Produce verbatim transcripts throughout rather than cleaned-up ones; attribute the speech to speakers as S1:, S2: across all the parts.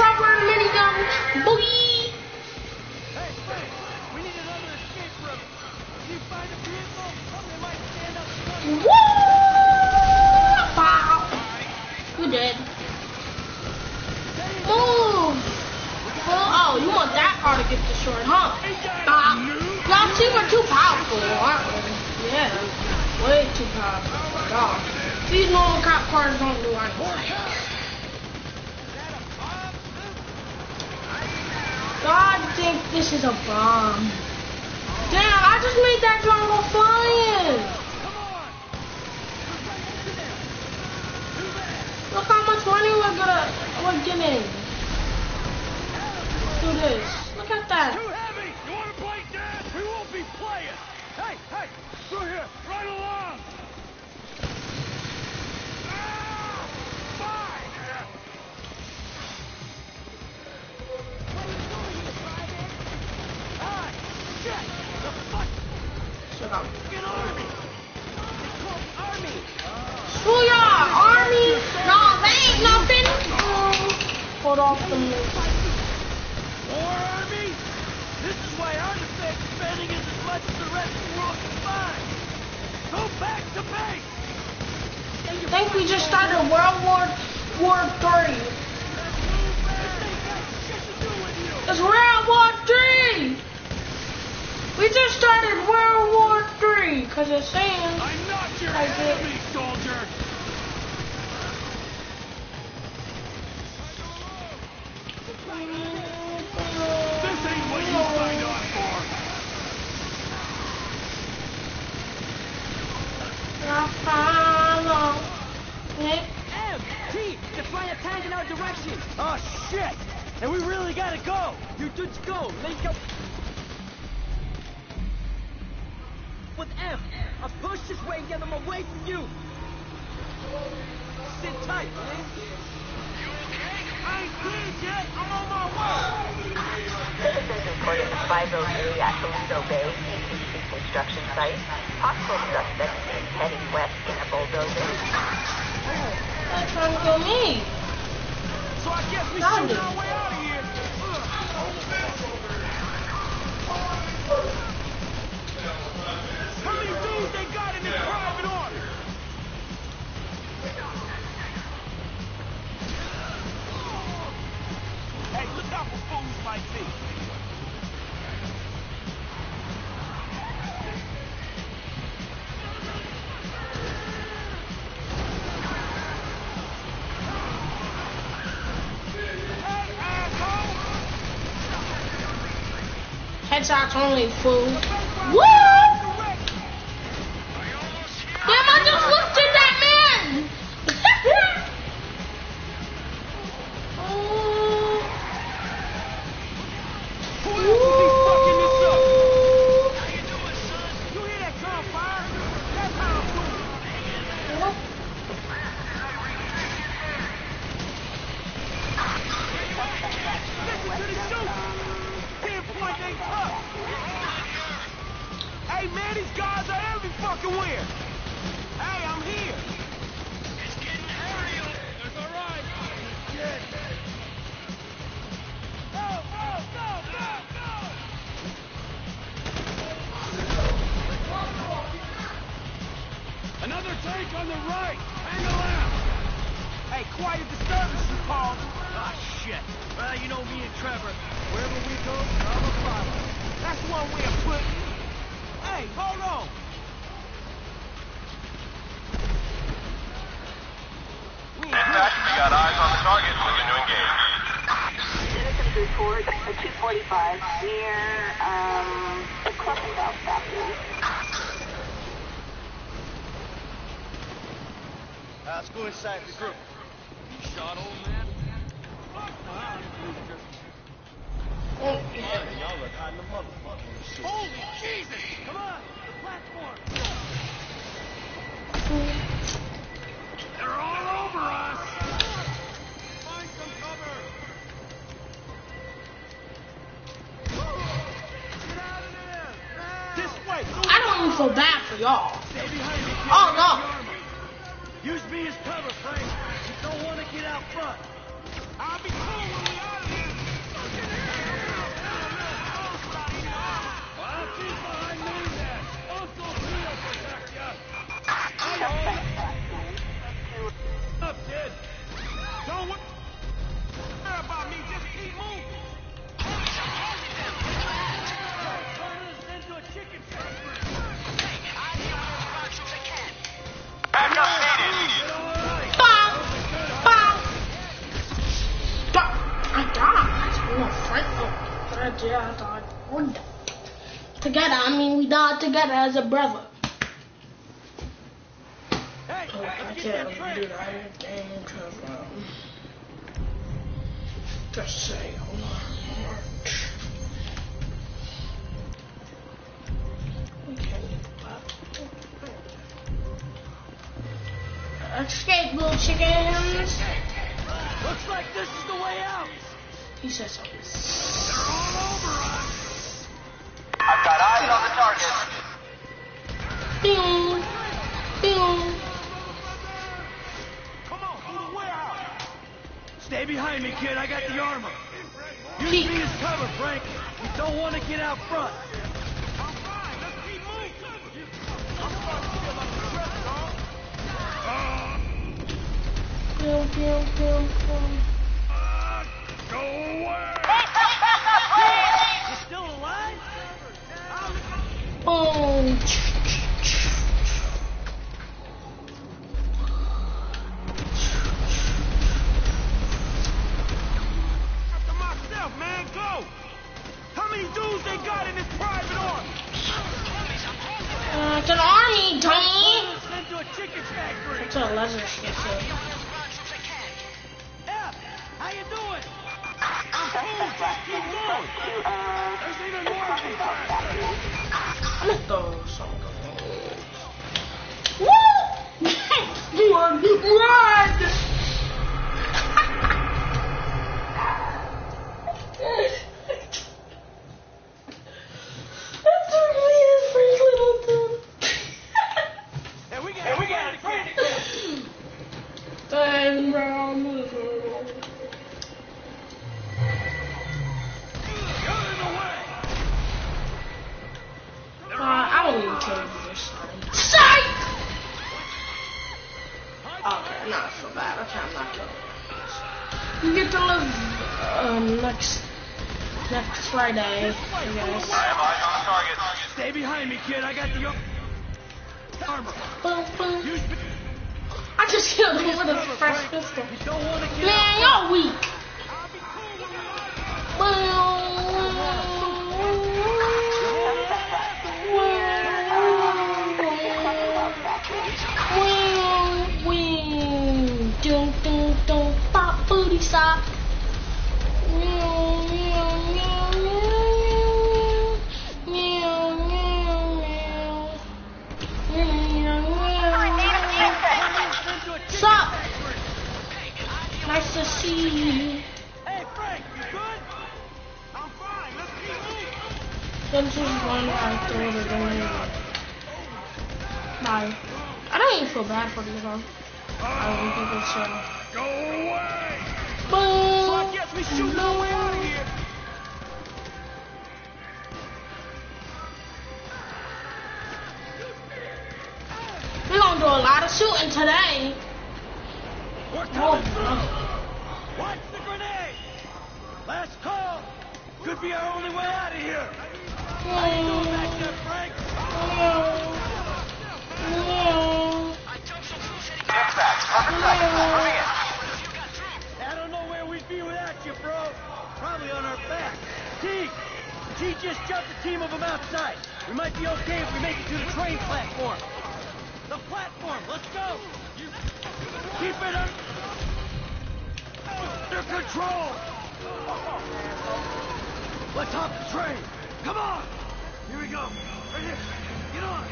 S1: chopper and a minigun. Boogie.
S2: Hey, hey, we need another escape route. If you find a vehicle, somebody might stand up front.
S1: Woo! Wow. You dead. Move. Oh, you want that car to get destroyed, huh? Stop. Y'all see we're too powerful, aren't we? Yeah. Way too powerful. God. These normal cop cars don't do anything. God think this is a bomb. Damn, I just made that drone go flying. Look how much money we're gonna we're getting. Do this. Look at that.
S2: Too heavy. You want to play dead? We won't be playing. Hey, hey, through here, right along. Ah, fine. Ah, shit. The fuck?
S1: Shut up.
S2: Fucking army. It's called army.
S1: Screw y'all, army. No, they ain't nothing. Oh, hold off the move.
S2: More army? This is why our defense spending is as much as the rest of the world combined. Go back to base.
S1: I think we just started World War War Three. It's World War Three. We just started World War Three because it's saying.
S2: I'm not your
S1: I
S2: enemy, soldier. This ain't what you signed on for. M, T, they're flying a tank in our direction. Oh shit! And we really gotta go. You dudes go. Let's go. With M, I'll push this way and get them away from you. Sit tight, man. You okay? I ain't cleared yet. I'm on my way.
S3: Citizens reported a five oh three at Toledo Bay, P C C construction site. Possible suspect is heading west in a bulldozer.
S1: They're trying to kill me.
S2: So I guess we
S1: Found
S2: shoot
S1: it.
S2: our way out of here. How many dudes they got in this private order? Hey, look out for fools like me. Hey, asshole!
S1: Headshots only, fool. What? Damn, I just looked at that man.
S2: Who else is he fucking this up? How you doing, son? You hear that gunfire? That's how I'm doing. Listen to the shoot. Pinpoint ain't tough. Hey man, these guys are every fucking where. Hey, I'm here. It's getting aerial. That's all right. Shit. Go, go, go, go, go. Another tank on the right. Hang around. Hey, quite a disturbance you called. Ah, shit. Well, you know me and Trevor. Wherever we go, I'm a follow. That's one way of putting it. Hey, hold on.
S4: Dispatch, we got eyes on the target. Looking to engage.
S3: Citizens report a two forty-five near, um, the Clubhouse factory.
S2: Uh, let's go inside the group. You shot, old man? Wow, y'all look hot in the motherfucker. Holy Jesus! Come on, the platform. They're all over us. Find some cover. Get out of there. Now. This way.
S1: I don't even feel bad for y'all.
S2: Stay behind me.
S1: Oh no.
S2: Use me as cover, Frank. You don't want to get out front. I'll be cool when we out
S1: Frank. Oh, that, yeah, I thought we're d- together. I mean, we died together as a brother.
S2: Hey,
S1: Oh, I can't do that anything because, um, just say, hold on. We can't get that. Escape, little chickens.
S2: looks like this is the way out.
S1: He said something.
S2: They're all over us.
S4: I've got eyes on the target.
S1: Bing. Bing.
S2: Come on, through the warehouse. Stay behind me, kid. I got the armor. Use
S1: Keep.
S2: me as cover, Frank. We don't want to get out front. I'm fine. Let's keep moving. I'm starting to feel like a threat, dog.
S1: Pew, pew, pew, pew.
S2: Uh, go away. You still alive?
S1: Boom.
S2: After myself, man, go. How many dudes they got in this private army?
S1: Uh, it's an army, dummy.
S2: Send to a chicken factory.
S1: It's a leather shit, so.
S2: F, how you doing? I'm cool, just keep going. There's even more of these bastards.
S1: I'm gonna throw some grenades. Woo! Run! That's really a freak little thing.
S2: Hey, we got, hey, we got a credit.
S1: Dan Brown.
S2: You're in the way.
S1: Uh, I won't even kill you this time. Psych! Okay, not so bad. Okay, I'm not killing you. You get to live um, next next Friday, I guess.
S4: I have eyes on the target.
S2: Stay behind me, kid. I got the armor.
S1: Boom, boom.
S2: Use me.
S1: I just killed him with a fresh pistol.
S2: You don't want to get
S1: Man,
S2: out.
S1: y'all weak.
S2: I'll be cool with
S1: Dun dun dun, pop booty stop. Sup? Nice to see you.
S2: Hey, Frank, you good? I'm fine. Let's keep moving.
S1: Then just one right there to the Bye. I don't even feel bad for these though. I don't think it's uh
S2: Go away.
S1: Boom.
S2: So I guess we shoot our way out of here.
S1: We're gonna do a lot of shooting today.
S2: We're
S1: Oh,
S2: coming through. Watch the grenade. Last call. Could be our only way out of here. How you doing back there, Frank?
S4: Dispatch, perfect sight. Moving in.
S2: I don't know where we'd be without you, bro. Probably on our back. T, T just jumped a team of them outside. We might be okay if we make it to the train platform. The platform, let's go. Keep it under, under control. Let's hop the train. Come on. Here we go. Right here. Get on.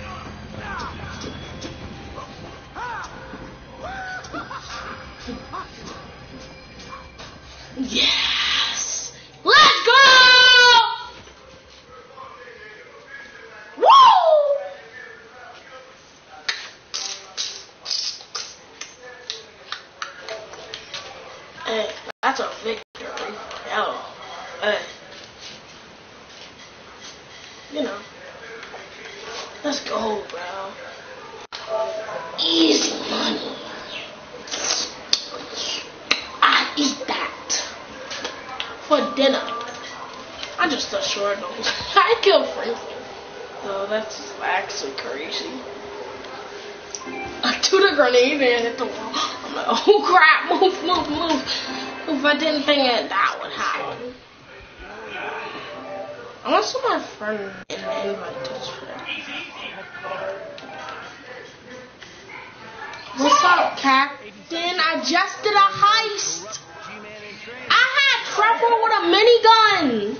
S1: Yes! Let's go! Woo! Hey, that's a victory. Hell. Hey. You know. Let's go, bro. Easy money. I eat that for dinner. I just a short nose. I killed Franklin. So that's actually crazy. I threw the grenade and hit the wall. I'm like, oh crap, move, move, move. If I didn't think it, that would happen. Unless my friend invite his friend. What's up, Captain? I just did a heist. I had Trevor with a minigun.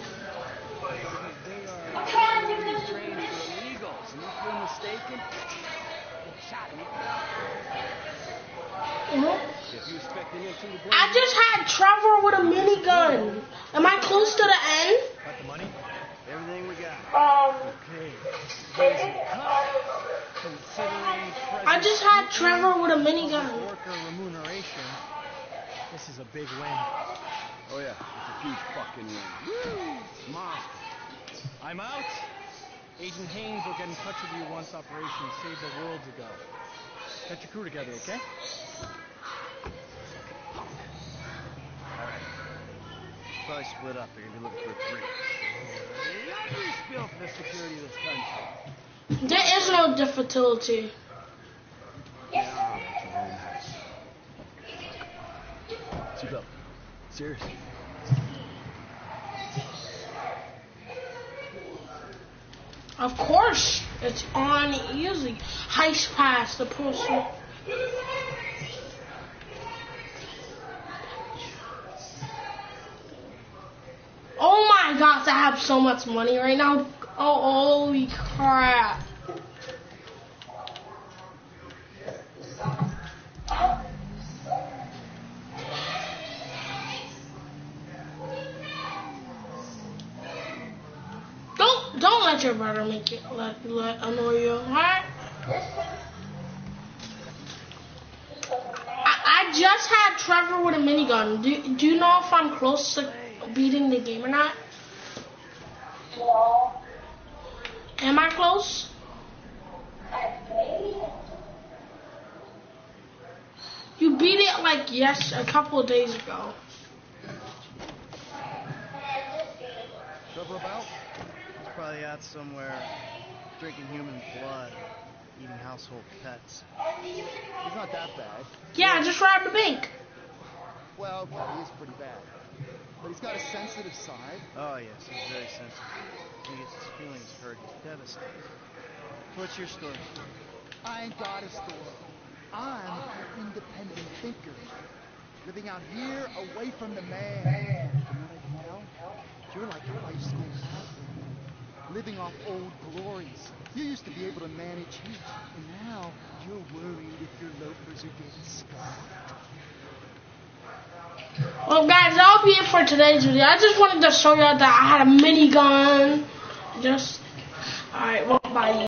S1: Mm-hmm. I just had Trevor with a minigun. Am I close to the end?
S2: Got the money? Everything we got.
S1: Um.
S2: Okay. Considering
S1: I just had Trevor with a minigun.
S2: Worker remuneration. This is a big win.
S5: Oh yeah, it's a huge fucking win.
S2: Woo! Monster. I'm out. Agent Haynes will get in touch with you once Operation Save the World's ago. Get your crew together, okay?
S5: Alright. Probably split up. They're gonna be looking for three.
S2: Lovely spill for the security of this country.
S1: There is no difficulty.
S5: Yeah, Suit up. Seriously.
S1: Of course, it's on easy. Heist pass the person. Oh my gosh, I have so much money right now. Oh, holy crap. Don't don't let your brother make it let let annoy you, alright? I, I just had Trevor with a minigun. Do do you know if I'm close to beating the game or not?
S6: No.
S1: Am I close? You beat it like yes a couple of days ago.
S2: Trevor about? He's probably out somewhere drinking human blood, eating household pets.
S5: He's not that bad.
S1: Yeah, I just robbed the bank.
S5: Well, okay, he is pretty bad. But he's got a sensitive side.
S2: Oh yes, he's very sensitive. He gets his feelings hurt, he's devastated. What's your story?
S5: I ain't got a story. I'm an independent thinker. Living out here away from the man. You know what I can tell? You're like a high school athlete. Living off old glories. You used to be able to manage heat. And now you're worried if your loafers are getting scarred.
S1: Well, guys, that'll be it for today's video. I just wanted to show y'all that I had a minigun. Just, alright, well, bye.